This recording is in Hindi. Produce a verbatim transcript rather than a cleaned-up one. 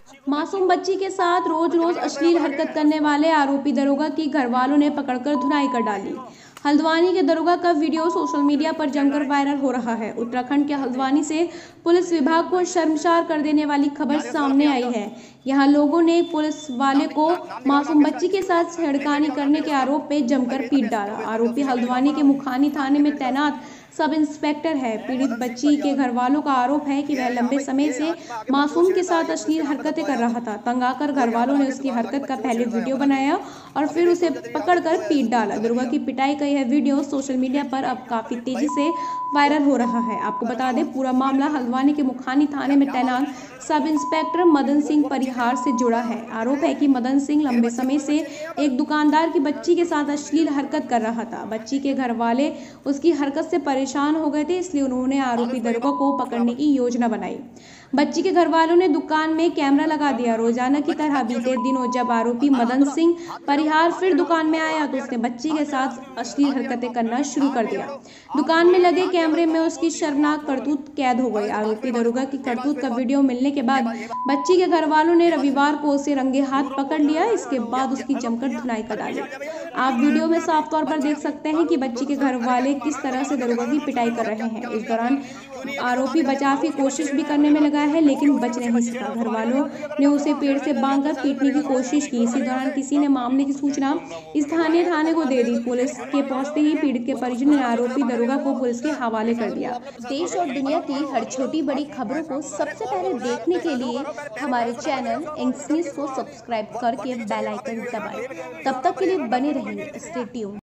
मासूम बच्ची के साथ रोज रोज अश्लील हरकत करने वाले आरोपी दरोगा की घरवालों ने पकड़कर धुनाई कर डाली। हल्द्वानी के दरोगा का वीडियो सोशल मीडिया पर जमकर वायरल हो रहा है। उत्तराखंड के हल्द्वानी से पुलिस विभाग को शर्मसार कर देने वाली खबर सामने आई है। यहाँ लोगों ने पुलिस वाले को मासूम बच्ची के साथ छेड़खानी करने के आरोप में जमकर पीट डाला। आरोपी हल्द्वानी के मुखानी थाने में तैनात सब इंस्पेक्टर है। पीड़ित बच्ची के घर वालों का आरोप है कि वह लंबे समय से मासूम के साथ अश्लील हरकतें कर रहा था। तंग आकर घर वालों ने उसकी हरकत का पहले वीडियो बनाया और फिर उसे पकड़कर पीट डाला। दुर्गा की पिटाई का यह वीडियो सोशल मीडिया पर अब काफी तेजी से वायरल हो रहा है। आपको बता दें, पूरा मामला हल्द्वानी के मुखानी थाने में तैनात सब इंस्पेक्टर मदन सिंह परिहार से जुड़ा है। आरोप है कि मदन सिंह लंबे समय से एक दुकानदार की बच्ची के साथ अश्लील हरकत कर रहा था। बच्ची के घर वाले उसकी हरकत से परेशान हो गए थे, इसलिए उन्होंने आरोपी दरोगा को पकड़ने की योजना बनाई। बच्ची के घर वालों ने दुकान में कैमरा लगा दिया। रोजाना की तरह बीते दिनों जब आरोपी मदन सिंह परिहार फिर दुकान में आया तो उसने बच्ची के साथ अश्लील हरकतें करना शुरू कर दिया। दुकान में लगे कैमरे में उसकी शर्मनाक करतूत कैद हो गई। आरोपी दरोगा की करतूत का वीडियो मिलने के बाद बच्ची के घर वालों ने रविवार को उसे रंगे हाथ पकड़ लिया। इसके बाद उसकी जमकर धुनाई कर डाली। आप वीडियो में साफ तौर पर देख सकते हैं कि बच्ची के घर वाले किस तरह से दरोगा की पिटाई कर रहे हैं। इस दौरान आरोपी बचाव की कोशिश भी करने में लगा है, लेकिन बच नहीं सका। घर वालों ने उसे पेड़ से बांधकर पीटने की कोशिश की। इसी दौरान किसी ने मामले की सूचना स्थानीय थाने को दे दी। पुलिस के पहुंचते ही पीड़ित के परिजनों ने आरोपी दरोगा को पुलिस के हवाले कर दिया। देश और दुनिया की हर छोटी बड़ी खबरों को सबसे पहले देखने के लिए हमारे चैनल इंक्स न्यूज को सब्सक्राइब करके बेल आइकन दबाएं। तब तक के लिए बने रहिए। Stay tuned.